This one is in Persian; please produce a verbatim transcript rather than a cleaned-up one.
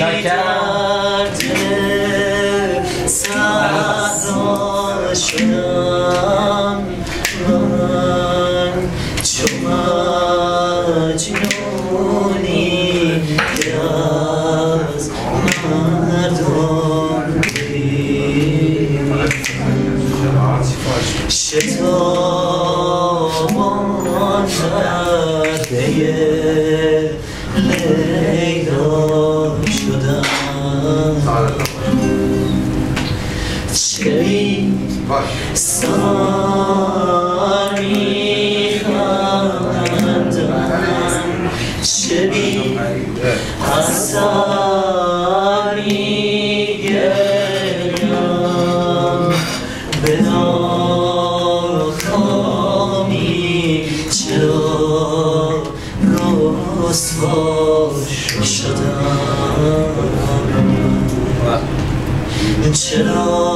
صحرا شدم من چو مجنونی که از مردم شتابان کرده لیلا شدم چه بی سان میخندم چه بی حسن میگریم به ناکامی چرا رسوا شدم چرا